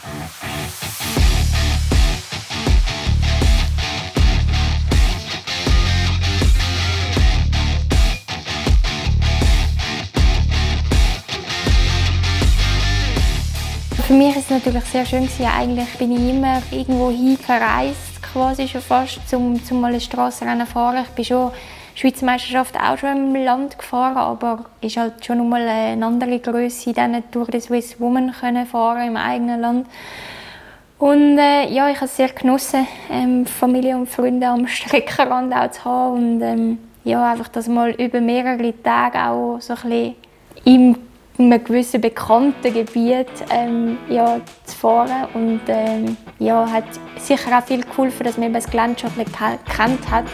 Für mich war es natürlich sehr schön. Eigentlich bin ich immer irgendwo hingereist, quasi schon fast, um mal ein Strassenrennen zu fahren. Ich bin schon Schweizer Meisterschaft auch schon im Land gefahren, aber es ist halt schon einmal eine andere Größe, dann durch die Swiss Woman fahren im eigenen Land. Und ja, ich habe es sehr genossen, Familie und Freunde am Streckenrand auch zu haben und ja, einfach das mal über mehrere Tage auch so ein bisschen in einem gewissen bekannten Gebiet ja, zu fahren und ja, hat sicher auch viel geholfen, dass man das Gelände schon ein bisschen gekannt hat.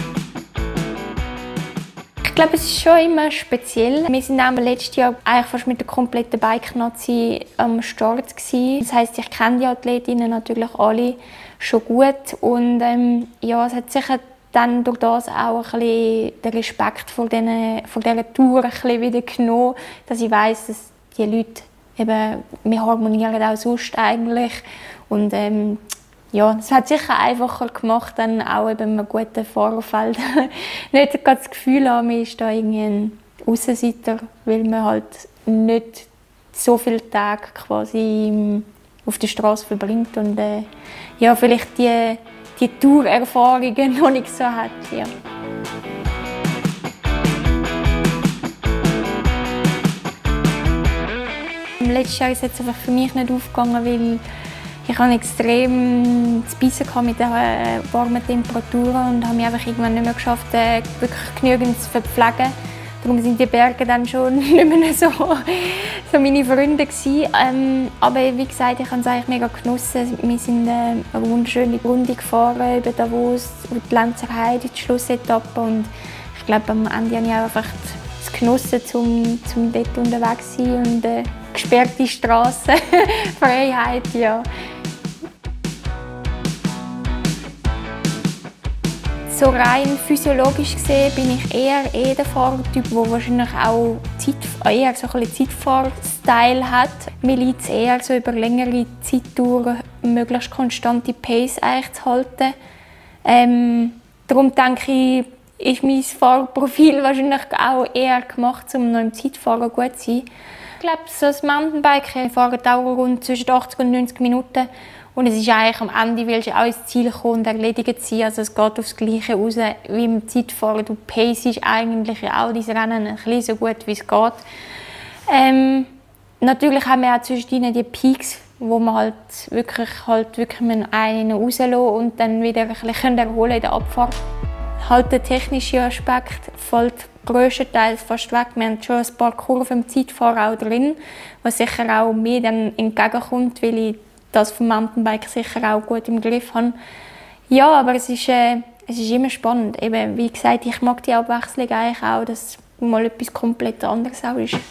Ich glaube, es ist schon immer speziell. Wir sind auch letztes Jahr eigentlich fast mit der kompletten Bike-Nazi am Start gewesen. Das heisst, ich kenne die Athletinnen natürlich alle schon gut und ja, es hat sicher dann durch das auch ein bisschen den Respekt vor dieser Tour ein bisschen wieder genommen, dass ich weiss, dass die Leute eben, wir harmonieren auch sonst eigentlich und ja, es hat sicher einfacher gemacht, dann auch eben einem guten Fahrerfeld nicht das Gefühl haben, man ist da irgendwie ein Aussenseiter, weil man halt nicht so viele Tage quasi auf der Straße verbringt und ja, vielleicht die Tourerfahrungen noch nicht so hat. Ja. Im letzten Jahr ist es einfach für mich nicht aufgegangen, weil ich hatte extrem zu beißen mit den warmen Temperaturen und habe mich einfach irgendwann nicht mehr geschafft, wirklich genügend zu verpflegen. Darum sind die Berge dann schon nicht mehr so meine Freunde gewesen. Aber wie gesagt, ich habe es eigentlich mega genossen. Wir sind eine wunderschöne Runde gefahren über Davos und die Lenzer Heide, die Schlussetappe. Und ich glaube, am Ende habe ich auch einfach es genossen, zum dort unterwegs zu sein und gesperrte Straßen, Freiheit, ja. So rein physiologisch gesehen bin ich eher der Fahrertyp, der wahrscheinlich auch eher so ein Zeitfahr-Style hat. Mir liegt es eher so über längere Zeitdauer möglichst konstante Pace eigentlich zu halten. Darum denke ich, ist mein Fahrprofil wahrscheinlich auch eher gemacht, um noch im Zeitfahren gut zu sein. Ich glaube, so ein Mountainbiken fährt auch rund zwischen 80 und 90 Minuten. Und es ist eigentlich am Ende, willst du auch ins Ziel kommen und erledigt sein. Also es geht aufs Gleiche raus wie im Zeitfahren. Du pacest eigentlich auch diese Rennen ein bisschen so gut, wie es geht. Natürlich haben wir auch zwischendrin die Peaks, wo man halt wirklich einen rauslassen und dann wieder ein bisschen erholen in der Abfahrt. Halt der technische Aspekt fällt grösstenteils fast weg. Wir haben schon ein paar Kurven im Zeitfahren auch drin, was sicher auch mir dann entgegenkommt, weil ich das vom Mountainbike sicher auch gut im Griff habe. Ja, aber es ist immer spannend. Eben, wie gesagt, ich mag die Abwechslung eigentlich auch, dass mal etwas komplett anderes auch ist. Ich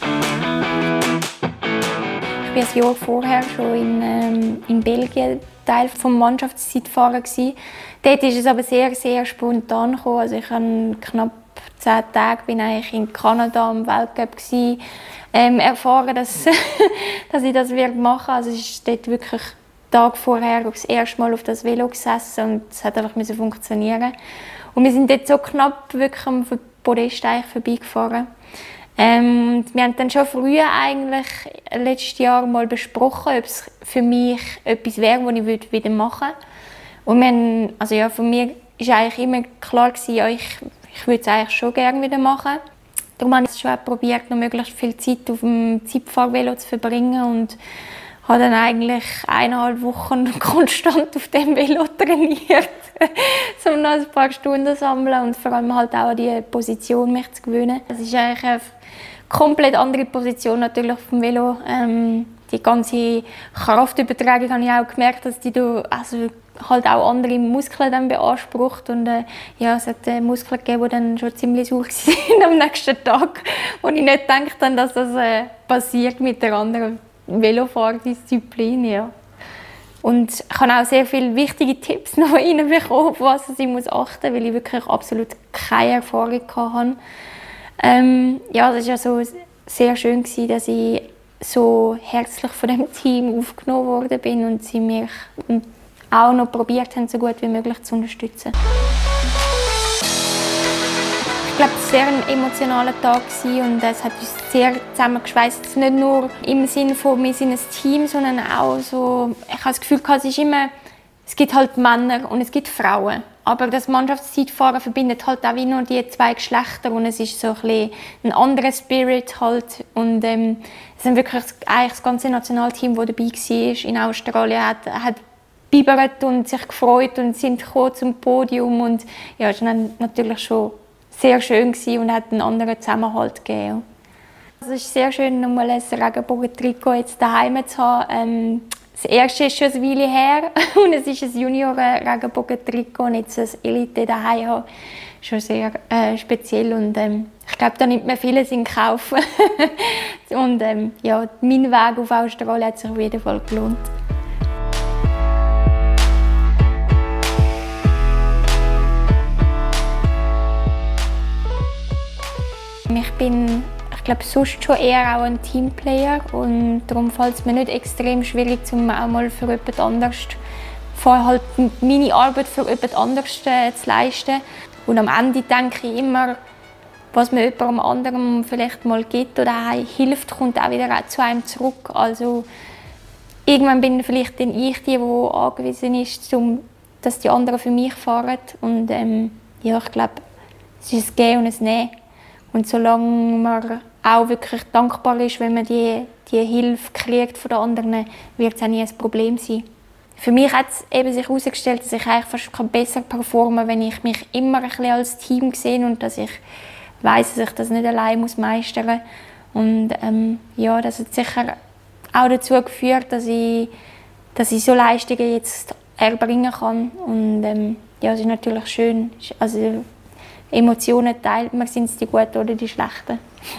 war ein Jahr vorher schon in Belgien Teil des Mannschaftszeitfahrens. Dort ist es aber sehr, sehr spontan gekommen. Also ich habe knapp 10 Tage bin ich in Kanada am Weltcup erfahren, dass ich das machen werde. Also ich ist dort wirklich Tag vorher das erste Mal auf das Velo gesessen und es hat einfach funktionieren. Und wir sind dort so knapp wirklich am Podest vorbeigefahren. Wir haben dann schon früher eigentlich letztes Jahr mal besprochen, ob es für mich etwas wäre, was ich wieder machen würde. Und wir haben, also ja, von mir war eigentlich immer klar gewesen, ja, ich würde es eigentlich schon gerne wieder machen. Darum habe ich schon probiert, noch möglichst viel Zeit auf dem Zeitfahrvelo zu verbringen und habe dann eigentlich 1,5 Wochen konstant auf dem Velo trainiert, um noch ein paar Stunden zu sammeln und vor allem halt auch an die Position mich zu gewöhnen. Es ist eigentlich eine komplett andere Position natürlich auf dem Velo. Die ganze Kraftübertragung habe ich auch gemerkt, dass die halt auch andere Muskeln dann beansprucht und ja, es hat Muskeln gegeben, die dann schon ziemlich sauer waren am nächsten Tag, wo ich nicht gedacht habe, dass das passiert mit der anderen Velofahrerdisziplin. Ja. Und ich habe auch sehr viele wichtige Tipps noch reinbekommen, auf was ich achten muss, weil ich wirklich absolut keine Erfahrung hatte. Ja, das war ja so sehr schön, dass ich so herzlich von dem Team aufgenommen worden bin und sie mich auch noch probiert haben, so gut wie möglich zu unterstützen. Ich glaube, es war ein sehr emotionaler Tag und es hat uns sehr zusammengeschweißt. Nicht nur im Sinne von, wir sind ein Team, sondern auch so, ich habe das Gefühl, es gibt halt Männer und es gibt Frauen. Aber das Mannschaftszeitfahren verbindet halt auch wie nur die zwei Geschlechter und es ist so ein bisschen ein anderer Spirit halt. Und es sind wirklich eigentlich das ganze Nationalteam, das dabei war in Australien, hat bibert und sich gefreut und sind gekommen zum Podium und ja, es war natürlich schon sehr schön und hat einen anderen Zusammenhalt gegeben. Es ist sehr schön, nochmal ein Regenbogen-Trikot jetzt daheim zu haben. Das erste ist schon eine Weile her und es ist ein Junior-Regenbogen-Trikot und jetzt ein Elite daheim haben. Schon sehr speziell und ich glaube, da nimmt man vieles in Kauf. Und ja, mein Weg auf Australien hat sich auf jeden Fall gelohnt. Ich glaube, sonst schon eher auch ein Teamplayer und darum fällt es mir nicht extrem schwierig, um auch mal für jemand anderes halt meine Arbeit für jemand anderes zu leisten. Und am Ende denke ich immer, was mir jemandem anderem vielleicht mal gibt oder hilft, kommt auch wieder zu einem zurück. Also irgendwann bin vielleicht dann ich die angewiesen ist, dass die anderen für mich fahren. Und ja, ich glaube, es ist ein Gehen und ein Nehmen. Und solange man auch wirklich dankbar ist, wenn man die Hilfe kriegt von den anderen, wird es auch nie ein Problem sein. Für mich hat es eben sich herausgestellt, dass ich eigentlich fast besser performen kann, wenn ich mich immer ein bisschen als Team sehe und dass ich weiss, dass ich das nicht allein meistern muss. Und ja, das hat sicher auch dazu geführt, dass ich so Leistungen jetzt erbringen kann. Und ja, es ist natürlich schön. Also, Emotionen teilt man, sind es die guten oder die schlechten.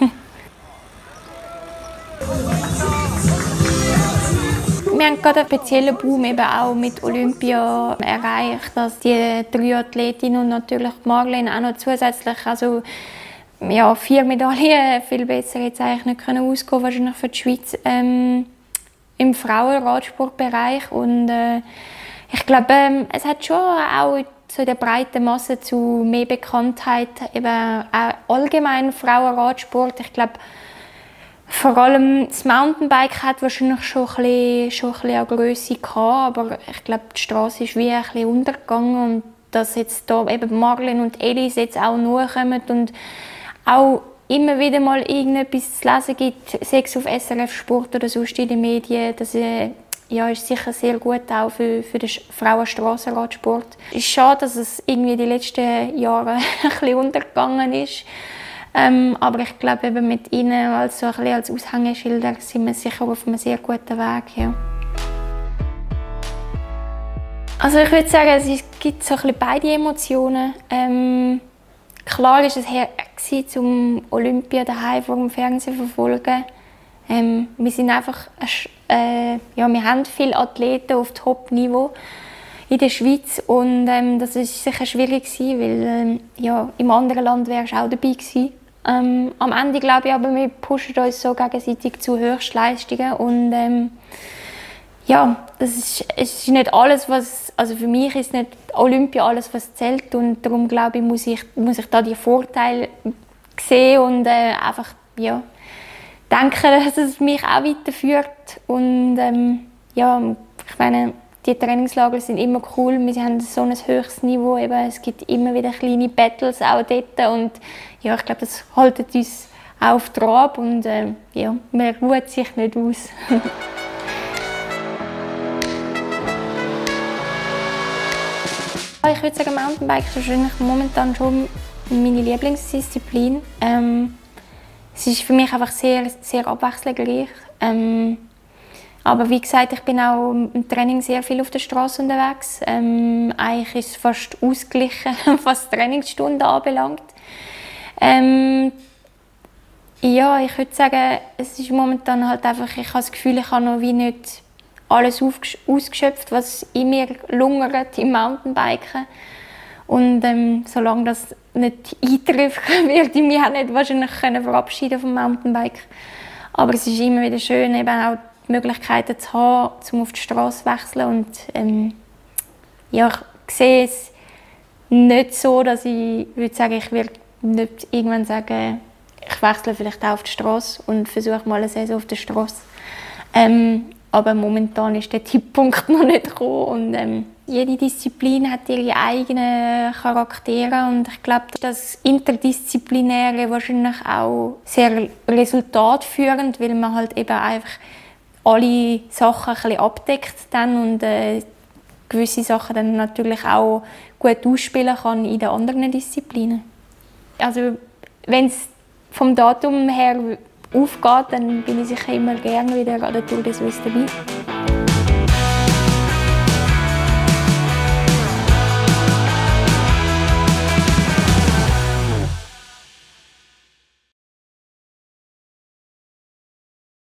Wir haben gerade einen speziellen Boom eben auch mit Olympia erreicht, dass die 3 Athletinnen und natürlich Marlene auch noch zusätzlich, also ja, 4 Medaillen, viel besser jetzt eigentlich nicht können ausgehen, wahrscheinlich für die Schweiz im Frauenradsportbereich. Und ich glaube, es hat schon auch so in der breiten Masse zu mehr Bekanntheit, eben auch allgemein Frauenradsport. Ich glaube, vor allem das Mountainbike hat wahrscheinlich schon ein bisschen an Grösse gehabt, aber ich glaube, die Straße ist wie ein bisschen untergegangen und dass jetzt da eben Marlene und Elis jetzt auch nachkommen und auch immer wieder mal irgendetwas zu lesen gibt, sei es auf SRF Sport oder sonst in den Medien, das ja, ist sicher sehr gut auch für den Frauenstrassenradsport. Es ist schade, dass es irgendwie die letzten Jahre ein bisschen untergegangen ist. Aber ich glaube, eben mit ihnen als Aushängeschilder sind wir sicher auf einem sehr guten Weg. Ja. Also ich würde sagen, es gibt so ein bisschen beide Emotionen. Klar war es her, zum Olympia daheim vor dem Fernsehen verfolgen. Wir sind einfach, ja, wir haben viele Athleten auf Top-Niveau in der Schweiz und das ist sicher schwierig gewesen, weil ja, im anderen Land wärst du auch dabei gewesen. Am Ende glaube ich aber, wir pushen uns so gegenseitig zu Höchstleistungen und ja, es ist nicht alles, also für mich ist nicht Olympia alles, was zählt und darum glaube ich, muss ich da die Vorteile sehen und einfach, ja, denken, dass es mich auch weiterführt und ja, ich meine, die Trainingslager sind immer cool, wir haben so ein höchstes Niveau, eben, es gibt immer wieder kleine Battles auch dort und ja, ich glaube, das hält uns auch auf Trab und ja, man ruht sich nicht aus. Ich würde sagen, Mountainbike ist wahrscheinlich momentan schon meine Lieblingsdisziplin. Es ist für mich einfach sehr, sehr abwechslungsreich. Aber wie gesagt, ich bin auch im Training sehr viel auf der Straße unterwegs. Eigentlich ist es fast ausgeglichen, was Trainingsstunden anbelangt. Ja, ich würde sagen, es ist momentan halt einfach, ich habe das Gefühl, ich habe noch wie nicht alles ausgeschöpft, was in mir lungert im Mountainbiken. Und solange das nicht eintrifft, werde ich mich auch nicht wahrscheinlich verabschieden vom Mountainbike. Aber es ist immer wieder schön, eben auch die Möglichkeiten zu haben, um auf die Straße zu wechseln. Und ja, ich sehe es nicht so, dass ich würde sagen, ich will nicht irgendwann sagen, ich wechsle vielleicht auch auf die Straße und versuche mal eine Saison auf der Straße. Aber momentan ist der Zeitpunkt noch nicht gekommen. Und, jede Disziplin hat ihre eigenen Charaktere und ich glaube, das Interdisziplinäre wahrscheinlich auch sehr resultatführend, weil man halt eben einfach alle Sachen ein bisschen abdeckt dann und gewisse Sachen dann natürlich auch gut ausspielen kann in den anderen Disziplinen. Also wenn es vom Datum her aufgeht, dann bin ich sicher immer gerne wieder an der Tour de Suisse dabei.